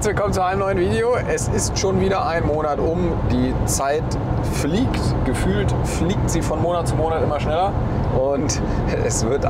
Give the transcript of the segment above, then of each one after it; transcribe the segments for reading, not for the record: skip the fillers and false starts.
Herzlich willkommen zu einem neuen Video. Es ist schon wieder ein Monat um. Die Zeit fliegt. Gefühlt fliegt sie von Monat zu Monat immer schneller. Und es wird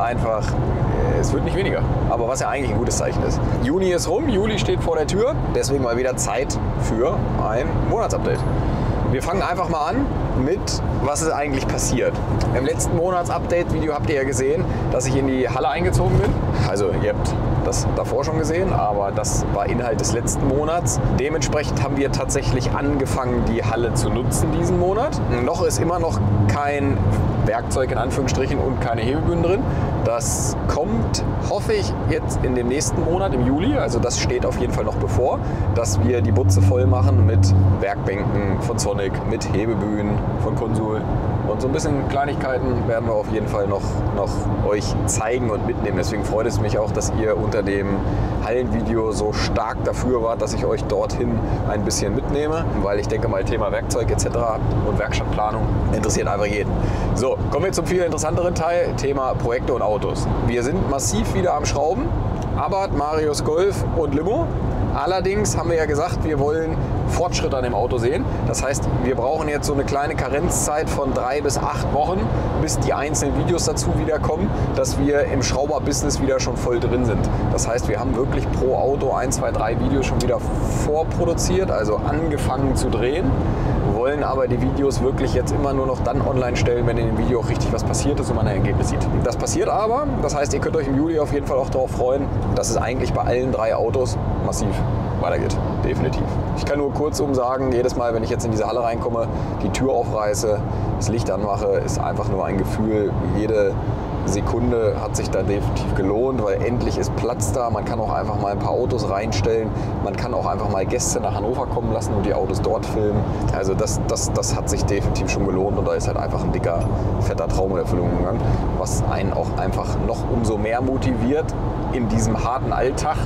nicht weniger. Aber was ja eigentlich ein gutes Zeichen ist. Juni ist rum, Juli steht vor der Tür. Deswegen mal wieder Zeit für ein Monatsupdate. Wir fangen einfach mal an mit, was ist eigentlich passiert. Im letzten Monatsupdate-Video habt ihr ja gesehen, dass ich in die Halle eingezogen bin. Also ihr habt das davor schon gesehen, aber das war Inhalt des letzten Monats. Dementsprechend haben wir tatsächlich angefangen, die Halle zu nutzen diesen Monat. Noch ist immer noch kein Werkzeug in Anführungsstrichen und keine Hebebühnen drin. Das kommt, hoffe ich, jetzt in dem nächsten Monat, im Juli. Also das steht auf jeden Fall noch bevor, dass wir die Butze voll machen mit Werkbänken von Sonic, mit Hebebühnen von Konsul. Und so ein bisschen Kleinigkeiten werden wir auf jeden Fall noch euch zeigen und mitnehmen. Deswegen freut es mich auch, dass ihr unter dem Hallenvideo so stark dafür wart, dass ich euch dorthin ein bisschen mitnehme. Weil ich denke mal, Thema Werkzeug etc. und Werkstattplanung interessiert einfach jeden. So, kommen wir zum viel interessanteren Teil, Thema Projekte und Autos. Wir sind massiv wieder am Schrauben. Abarth, Marius Golf und Limo. Allerdings haben wir ja gesagt, wir wollen Fortschritt an dem Auto sehen. Das heißt, wir brauchen jetzt so eine kleine Karenzzeit von 3 bis 8 Wochen, bis die einzelnen Videos dazu wieder kommen, dass wir im Schrauberbusiness wieder schon voll drin sind. Das heißt, wir haben wirklich pro Auto 1, 2, 3 Videos schon wieder vorproduziert, also angefangen zu drehen. Wollen aber die Videos wirklich jetzt immer nur noch dann online stellen, wenn in dem Video auch richtig was passiert ist und man ein Ergebnis sieht. Das passiert aber, das heißt, ihr könnt euch im Juli auf jeden Fall auch darauf freuen, dass es eigentlich bei allen 3 Autos massiv weitergeht. Definitiv. Ich kann nur kurzum sagen, jedes Mal, wenn ich jetzt in diese Halle reinkomme, die Tür aufreiße, das Licht anmache, ist einfach nur ein Gefühl, jede Sekunde hat sich da definitiv gelohnt, weil endlich ist Platz da. Man kann auch einfach mal ein paar Autos reinstellen. Man kann auch einfach mal Gäste nach Hannover kommen lassen und die Autos dort filmen. Also das hat sich definitiv schon gelohnt und da ist halt einfach ein dicker, fetter Traum in Erfüllung gegangen, was einen auch einfach noch umso mehr motiviert, in diesem harten Alltag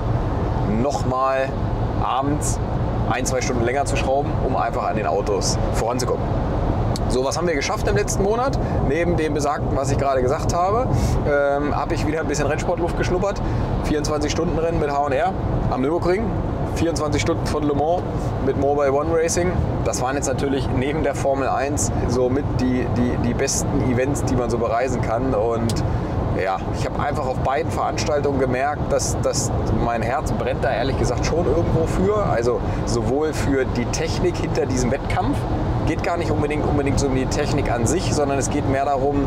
nochmal abends 1, 2 Stunden länger zu schrauben, um einfach an den Autos voranzukommen. So, was haben wir geschafft im letzten Monat? Neben dem Besagten, was ich gerade gesagt habe, habe ich wieder ein bisschen Rennsportluft geschnuppert. 24-Stunden-Rennen mit H&R am Nürburgring, 24 Stunden von Le Mans mit Mobile One Racing. Das waren jetzt natürlich neben der Formel 1 somit die besten Events, die man so bereisen kann. Und ja, ich habe einfach auf beiden Veranstaltungen gemerkt, dass mein Herz brennt da ehrlich gesagt schon irgendwo für. Also sowohl für die Technik hinter diesem Wettkampf. Geht gar nicht unbedingt so um die Technik an sich, sondern es geht mehr darum,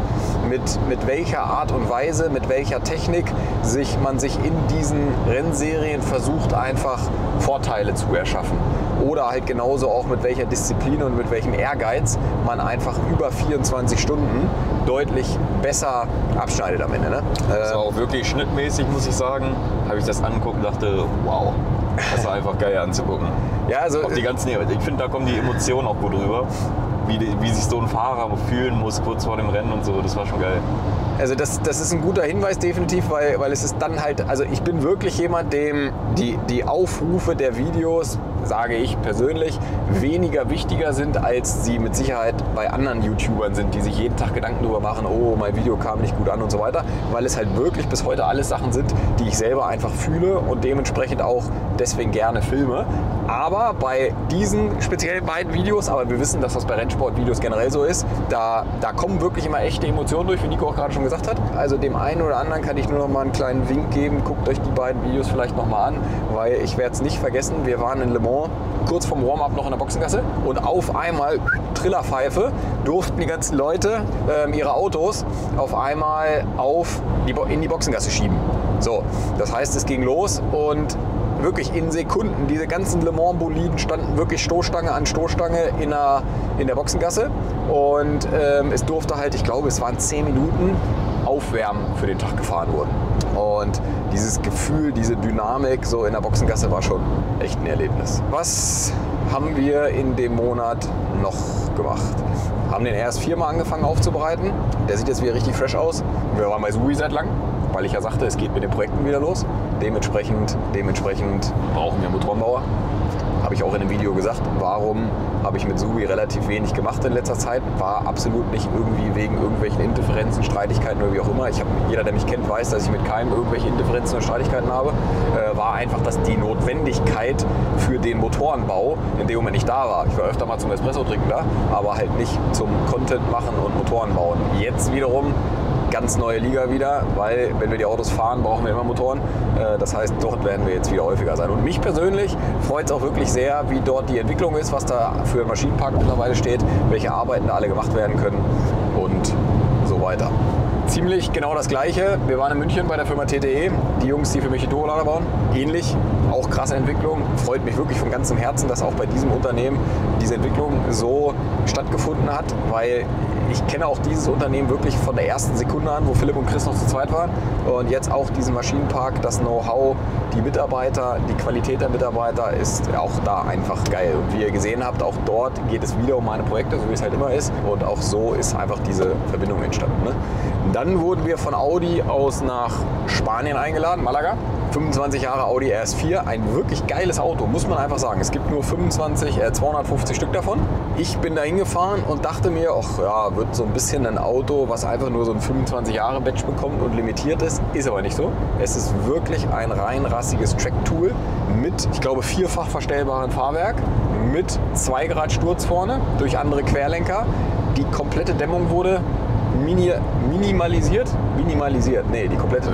mit welcher Art und Weise, mit welcher Technik man sich in diesen Rennserien versucht, einfach Vorteile zu erschaffen. Oder halt genauso auch mit welcher Disziplin und mit welchem Ehrgeiz man einfach über 24 Stunden deutlich besser abschneidet am Ende. Ne? Das war auch wirklich schnittmäßig, muss ich sagen. Habe ich das angeguckt und dachte, wow, das war einfach geil anzugucken. Ja, also auch ich finde, da kommen die Emotionen auch gut rüber. Wie sich so ein Fahrer fühlen muss kurz vor dem Rennen und so, das war schon geil. Also das ist ein guter Hinweis definitiv, weil es ist dann halt, also ich bin wirklich jemand, dem die Aufrufe der Videos, sage ich persönlich, weniger wichtiger sind, als sie mit Sicherheit bei anderen YouTubern sind, die sich jeden Tag Gedanken darüber machen, oh, mein Video kam nicht gut an und so weiter, weil es halt wirklich bis heute alles Sachen sind, die ich selber einfach fühle und dementsprechend auch deswegen gerne filme. Aber bei diesen speziell beiden Videos, aber wir wissen, dass das bei Rennsportvideos generell so ist, da kommen wirklich immer echte Emotionen durch, wie Nico auch gerade schon gesagt hat. Also dem einen oder anderen kann ich nur noch mal einen kleinen Wink geben, guckt euch die beiden Videos vielleicht noch mal an, weil ich werde es nicht vergessen, wir waren in Le Mans kurz vorm Warm-up noch in der Boxengasse und auf einmal, Trillerpfeife, durften die ganzen Leute ihre Autos auf einmal in die Boxengasse schieben. So, das heißt, es ging los und wirklich in Sekunden, diese ganzen Le Mans-Boliden standen wirklich Stoßstange an Stoßstange in der Boxengasse und es durfte halt, ich glaube, es waren 10 Minuten Aufwärmen für den Tag gefahren wurden. Und dieses Gefühl, diese Dynamik so in der Boxengasse war schon echt ein Erlebnis. Was haben wir in dem Monat noch gemacht? Haben den RS4 mal angefangen aufzubereiten. Der sieht jetzt wieder richtig fresh aus. Wir waren bei Sui seit lang, weil ich ja sagte, es geht mit den Projekten wieder los. Dementsprechend brauchen wir einen Motorenbauer. habe ich auch in dem Video gesagt, warum habe ich mit Subi relativ wenig gemacht in letzter Zeit. War absolut nicht irgendwie wegen irgendwelchen Indifferenzen, Streitigkeiten oder wie auch immer. Jeder, der mich kennt, weiß, dass ich mit keinem irgendwelche Indifferenzen oder Streitigkeiten habe. War einfach, dass die Notwendigkeit für den Motorenbau in dem Moment nicht da war. Ich war öfter mal zum Espresso trinken da, aber halt nicht zum Content machen und Motoren bauen. Jetzt wiederum ganz neue Liga wieder, weil wenn wir die Autos fahren, brauchen wir immer Motoren. Das heißt, dort werden wir jetzt wieder häufiger sein. Und mich persönlich freut es auch wirklich sehr, wie dort die Entwicklung ist, was da für ein Maschinenpark mittlerweile steht, welche Arbeiten da alle gemacht werden können und so weiter. Ziemlich genau das Gleiche. Wir waren in München bei der Firma TTE, die Jungs, die für mich die Turbolader bauen. Ähnlich, auch krasse Entwicklung. Freut mich wirklich von ganzem Herzen, dass auch bei diesem Unternehmen diese Entwicklung so stattgefunden hat, weil ich kenne auch dieses Unternehmen wirklich von der ersten Sekunde an, wo Philipp und Chris noch zu zweit waren. Und jetzt auch diesen Maschinenpark, das Know-how, die Mitarbeiter, die Qualität der Mitarbeiter ist auch da einfach geil. Und wie ihr gesehen habt, auch dort geht es wieder um meine Projekte, so wie es halt immer ist. Und auch so ist einfach diese Verbindung entstanden. Ne? Dann wurden wir von Audi aus nach Spanien eingeladen, Malaga. 25 Jahre Audi RS4, ein wirklich geiles Auto, muss man einfach sagen. Es gibt nur 250 Stück davon. Ich bin da hingefahren und dachte mir, ach ja, wird so ein bisschen ein Auto, was einfach nur so ein 25 Jahre Badge bekommt und limitiert ist. Ist aber nicht so. Es ist wirklich ein rein rassiges Track-Tool mit, ich glaube, 4-fach verstellbaren Fahrwerk, mit 2 Grad Sturz vorne durch andere Querlenker. Die komplette Dämmung wurde minimalisiert? Nee, die komplette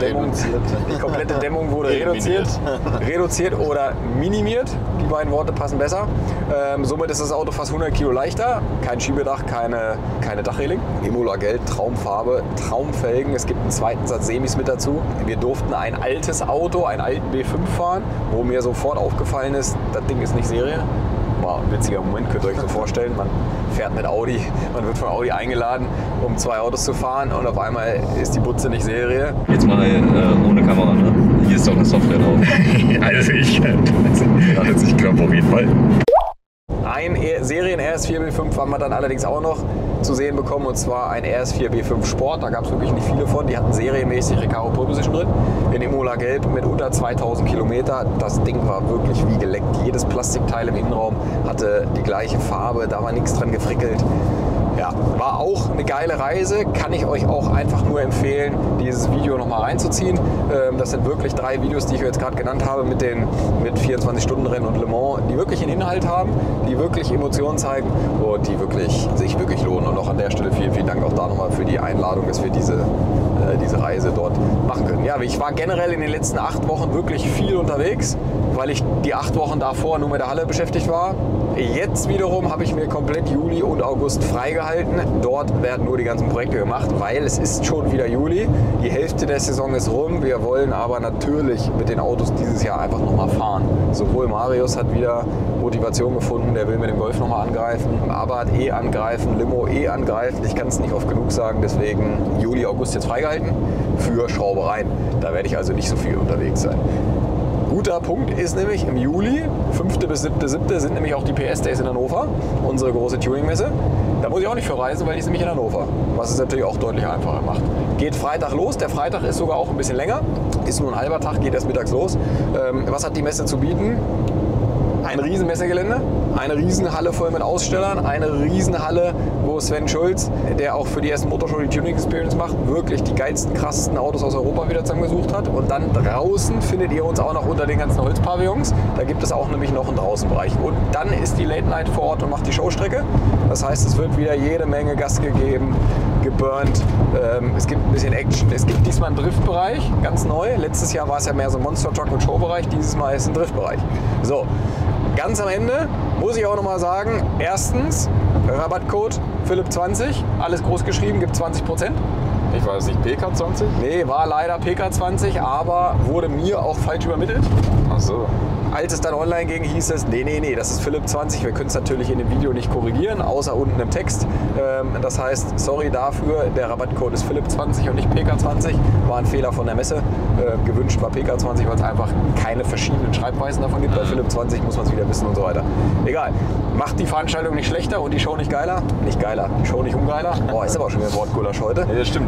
Dämmung wurde reduziert oder minimiert. Die beiden Worte passen besser. Somit ist das Auto fast 100 Kilo leichter. Kein Schiebedach, keine Dachreling. Imola Gelb, Traumfarbe, Traumfelgen. Es gibt einen zweiten Satz Semis mit dazu. Wir durften ein altes Auto, einen alten B5 fahren, wo mir sofort aufgefallen ist, das Ding ist nicht Serie. War ein witziger Moment, könnt ihr euch so vorstellen. Man fährt mit Audi, man wird von Audi eingeladen, um 2 Autos zu fahren und auf einmal ist die Butze nicht Serie. Jetzt mal ohne Kamera, ne? Hier ist doch eine Software drauf. Also ich glaube auf jeden Fall. Ein Serien RS4 B5 haben wir dann allerdings auch noch zu sehen bekommen, und zwar ein RS4 B5 Sport. Da gab es wirklich nicht viele von. Die hatten serienmäßig Recaro Pole Position drin. In Imola Gelb mit unter 2000 Kilometer. Das Ding war wirklich wie geleckt. Jedes Plastikteil im Innenraum hatte die gleiche Farbe. Da war nichts dran gefrickelt. Ja, war auch eine geile Reise, kann ich euch auch einfach nur empfehlen, dieses Video nochmal reinzuziehen. Das sind wirklich 3 Videos, die ich jetzt gerade genannt habe mit 24-Stunden-Rennen und Le Mans, die wirklich einen Inhalt haben, die wirklich Emotionen zeigen und die sich wirklich lohnen. Und auch an der Stelle vielen, vielen Dank auch da nochmal für die Einladung, dass wir diese Reise dort machen können. Ja, ich war generell in den letzten 8 Wochen wirklich viel unterwegs, weil ich die 8 Wochen davor nur mit der Halle beschäftigt war. Jetzt wiederum habe ich mir komplett Juli und August freigehalten. Dort werden nur die ganzen Projekte gemacht, weil es ist schon wieder Juli. Die Hälfte der Saison ist rum. Wir wollen aber natürlich mit den Autos dieses Jahr einfach nochmal fahren. Sowohl Marius hat wieder Motivation gefunden, der will mit dem Golf nochmal angreifen. Abarth angreifen, Limo angreifen. Ich kann es nicht oft genug sagen, deswegen Juli, August jetzt freigehalten für Schraubereien. Da werde ich also nicht so viel unterwegs sein. Guter Punkt ist nämlich im Juli, 5. bis 7.7. sind nämlich auch die PS Days in Hannover, unsere große Tuning-Messe. Da muss ich auch nicht für reisen, weil die ist nämlich in Hannover, was es natürlich auch deutlich einfacher macht. Geht Freitag los, der Freitag ist sogar auch ein bisschen länger, ist nur ein halber Tag, geht erst mittags los. Was hat die Messe zu bieten? Ein riesen Messegelände, eine Riesenhalle voll mit Ausstellern, eine Riesenhalle, wo Sven Schulz, der auch für die ersten Motorshow die Tuning Experience macht, wirklich die geilsten, krassesten Autos aus Europa wieder zusammengesucht hat. Und dann draußen findet ihr uns auch noch unter den ganzen Holzpavillons. Da gibt es auch nämlich noch einen Draußenbereich. Und dann ist die Late Night vor Ort und macht die Showstrecke. Das heißt, es wird wieder jede Menge Gas gegeben, geburnt. Es gibt ein bisschen Action. Es gibt diesmal einen Driftbereich, ganz neu. Letztes Jahr war es ja mehr so ein Monster Truck und Showbereich. Dieses Mal ist es ein Driftbereich. So. Ganz am Ende muss ich auch nochmal sagen, erstens, Rabattcode Philipp20, alles groß geschrieben, gibt 20%. Ich weiß nicht, PK20? Nee, war leider PK20, aber wurde mir auch falsch übermittelt. Ach so. Als es dann online ging, hieß es, nee, das ist Philipp20. Wir können es natürlich in dem Video nicht korrigieren, außer unten im Text. Das heißt, sorry dafür, der Rabattcode ist Philipp20 und nicht PK20. War ein Fehler von der Messe. Gewünscht war PK20, weil es einfach keine verschiedenen Schreibweisen davon gibt. Bei Philipp20 muss man es wieder wissen und so weiter. Egal. Macht die Veranstaltung nicht schlechter und die Show nicht geiler? Nicht geiler. Die Show nicht ungeiler? Boah, ist aber schon wieder ein Wortgulasch heute. Ja, das stimmt. Die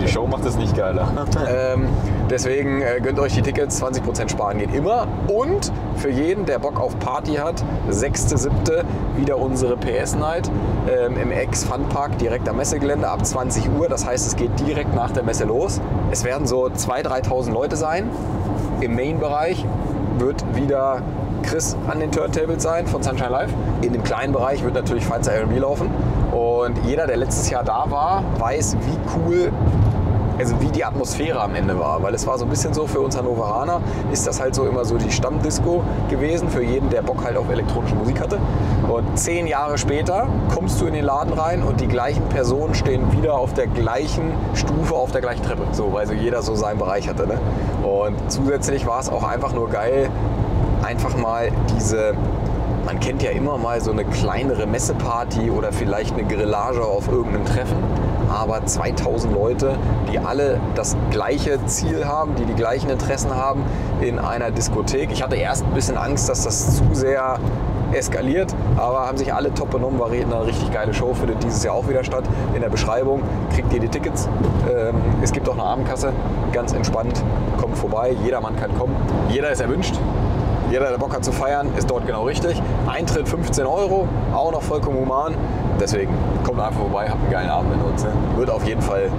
Show macht es nicht geiler. Deswegen gönnt euch die Tickets, 20% sparen geht immer. Und für jeden, der Bock auf Party hat, 6.7. wieder unsere PS-Night im Ex-Funpark direkt am Messegelände ab 20 Uhr. Das heißt, es geht direkt nach der Messe los. Es werden so 2.000, 3.000 Leute sein. Im Main-Bereich wird wieder Chris an den Turntables sein von Sunshine Live. In dem kleinen Bereich wird natürlich Feinster R&B laufen. Und jeder, der letztes Jahr da war, weiß, wie cool, also wie die Atmosphäre am Ende war. Weil es war so ein bisschen so, für uns Hannoveraner ist das halt so immer so die Stammdisco gewesen, für jeden, der Bock halt auf elektronische Musik hatte. Und 10 Jahre später kommst du in den Laden rein und die gleichen Personen stehen wieder auf der gleichen Stufe, auf der gleichen Treppe. So, weil so jeder so seinen Bereich hatte. Ne? Und zusätzlich war es auch einfach nur geil, einfach mal diese, man kennt ja immer mal so eine kleinere Messeparty oder vielleicht eine Grillage auf irgendeinem Treffen, aber 2000 Leute, die alle das gleiche Ziel haben, die die gleichen Interessen haben in einer Diskothek. Ich hatte erst ein bisschen Angst, dass das zu sehr eskaliert, aber haben sich alle top benommen, war eine richtig geile Show, findet dieses Jahr auch wieder statt. In der Beschreibung kriegt ihr die Tickets. Es gibt auch eine Abendkasse, ganz entspannt, kommt vorbei, jeder Mann kann kommen, jeder ist erwünscht. Jeder, der Bock hat zu feiern, ist dort genau richtig. Eintritt 15 €, auch noch vollkommen human. Deswegen kommt einfach vorbei, habt einen geilen Abend mit uns. Ne? Wird auf jeden Fall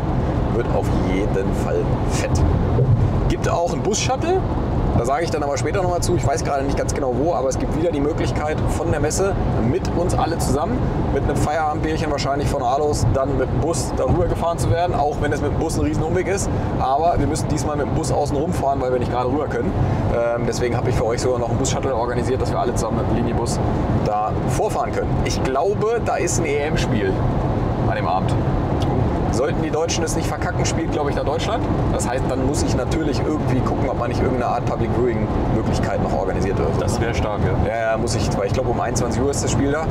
fett. Gibt auch einen Bus-Shuttle. Da sage ich dann aber später nochmal zu. Ich weiß gerade nicht ganz genau wo, aber es gibt wieder die Möglichkeit von der Messe mit uns alle zusammen, mit einem Feierabendbierchen wahrscheinlich von Alos, dann mit dem Bus darüber gefahren zu werden, auch wenn es mit dem Bus ein riesen Umweg ist. Aber wir müssen diesmal mit dem Bus außen rumfahren, weil wir nicht gerade rüber können. Deswegen habe ich für euch sogar noch einen Bus-Shuttle organisiert, dass wir alle zusammen mit dem Linienbus da vorfahren können. Ich glaube, da ist ein EM-Spiel an dem Abend. Sollten die Deutschen es nicht verkacken, spielt, glaube ich, da Deutschland. Das heißt, dann muss ich natürlich irgendwie gucken, ob man nicht irgendeine Art Public Viewing Möglichkeit noch organisiert wird. Das wäre stark, ja. Ja, muss ich, weil ich glaube, um 21 Uhr ist das Spiel da.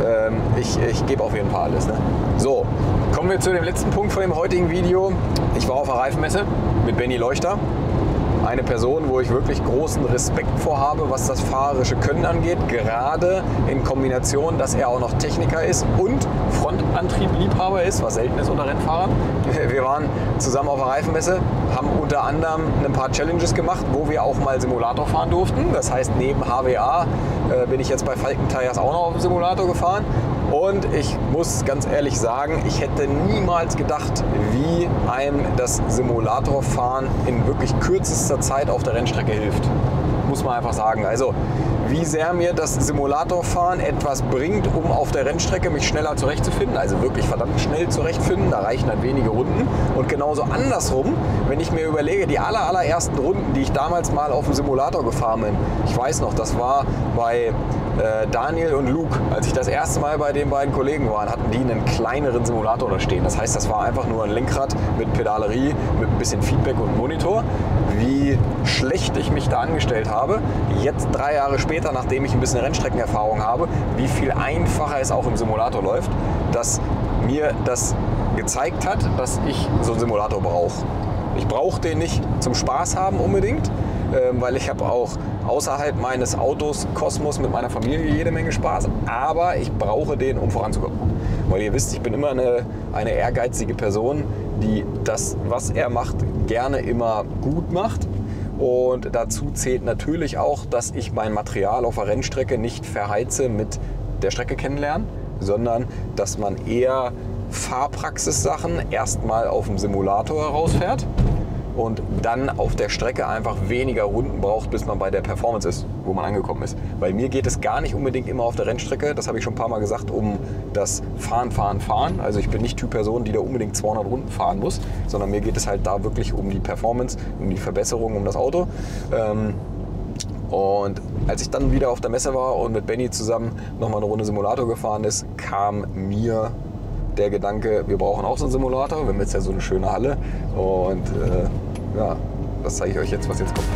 Ich gebe auf jeden Fall alles. Ne? So, kommen wir zu dem letzten Punkt von dem heutigen Video. Ich war auf der Reifenmesse mit Benny Leuchter. Eine Person, wo ich wirklich großen Respekt vor habe, was das fahrerische Können angeht. Gerade in Kombination, dass er auch noch Techniker ist und Frontantrieb-Liebhaber ist, was selten ist unter Rennfahrern. Wir waren zusammen auf der Reifenmesse, haben unter anderem ein paar Challenges gemacht, wo wir auch mal Simulator fahren durften. Das heißt, neben HWA bin ich jetzt bei Falken Tires auch noch auf dem Simulator gefahren. Und ich muss ganz ehrlich sagen, ich hätte niemals gedacht, wie einem das Simulatorfahren in wirklich kürzester Zeit auf der Rennstrecke hilft. Muss man einfach sagen. Also wie sehr mir das Simulatorfahren etwas bringt, um auf der Rennstrecke mich schneller zurechtzufinden. Also wirklich verdammt schnell zurechtfinden. Da reichen halt wenige Runden. Und genauso andersrum, wenn ich mir überlege, die allerersten Runden, die ich damals mal auf dem Simulator gefahren bin. Ich weiß noch, das war bei Daniel und Luke, als ich das erste Mal bei den beiden Kollegen war, hatten die einen kleineren Simulator da stehen. Das heißt, das war einfach nur ein Lenkrad mit Pedalerie, mit ein bisschen Feedback und Monitor. Wie schlecht ich mich da angestellt habe. Jetzt 3 Jahre später, nachdem ich ein bisschen Rennstreckenerfahrung habe, wie viel einfacher es auch im Simulator läuft, dass mir das gezeigt hat, dass ich so einen Simulator brauche. Ich brauche den nicht zum Spaß haben unbedingt, weil ich habe auch außerhalb meines Autos Kosmos mit meiner Familie jede Menge Spaß, aber ich brauche den, um voranzukommen. Weil ihr wisst, ich bin immer eine ehrgeizige Person, die das, was er macht, gerne immer gut macht. Und dazu zählt natürlich auch, dass ich mein Material auf der Rennstrecke nicht verheize mit der Strecke kennenlernen, sondern dass man eher Fahrpraxissachen erstmal auf dem Simulator herausfährt und dann auf der Strecke einfach weniger Runden braucht, bis man bei der Performance ist, wo man angekommen ist. Bei mir geht es gar nicht unbedingt immer auf der Rennstrecke, das habe ich schon ein paar Mal gesagt, um das Fahren. Also ich bin nicht Typ Person, die da unbedingt 200 Runden fahren muss, sondern mir geht es halt da wirklich um die Performance, um die Verbesserung, um das Auto. Und als ich dann wieder auf der Messe war und mit Benny zusammen nochmal eine Runde Simulator gefahren ist, kam mir der Gedanke, wir brauchen auch so einen Simulator. Wir haben jetzt ja so eine schöne Halle und ja, das zeige ich euch jetzt, was jetzt kommt.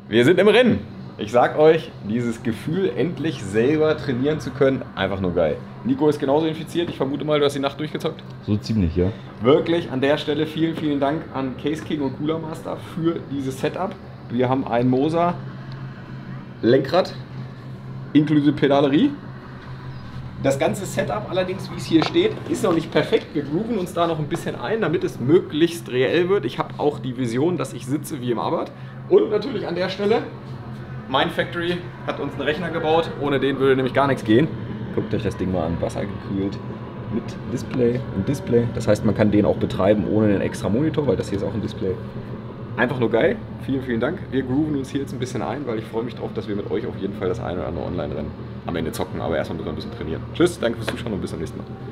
Wir sind im Rennen. Ich sag euch, dieses Gefühl, endlich selber trainieren zu können, einfach nur geil. Nico ist genauso infiziert. Ich vermute mal, du hast die Nacht durchgezockt. So ziemlich, ja. Wirklich an der Stelle vielen, vielen Dank an Case King und Cooler Master für dieses Setup. Wir haben ein Moser Lenkrad inklusive Pedalerie. Das ganze Setup allerdings, wie es hier steht, ist noch nicht perfekt. Wir grooven uns da noch ein bisschen ein, damit es möglichst reell wird. Ich habe auch die Vision, dass ich sitze wie im Arbeit. Und natürlich an der Stelle, Mindfactory hat uns einen Rechner gebaut. Ohne den würde nämlich gar nichts gehen. Guckt euch das Ding mal an, wassergekühlt mit Display und Display. Das heißt, man kann den auch betreiben ohne einen extra Monitor, weil das hier ist auch ein Display. Einfach nur geil. Vielen, vielen Dank. Wir grooven uns hier jetzt ein bisschen ein, weil ich freue mich drauf, dass wir mit euch auf jeden Fall das eine oder andere Online-Rennen am Ende zocken. Aber erstmal müssen wir ein bisschen trainieren. Tschüss, danke fürs Zuschauen und bis zum nächsten Mal.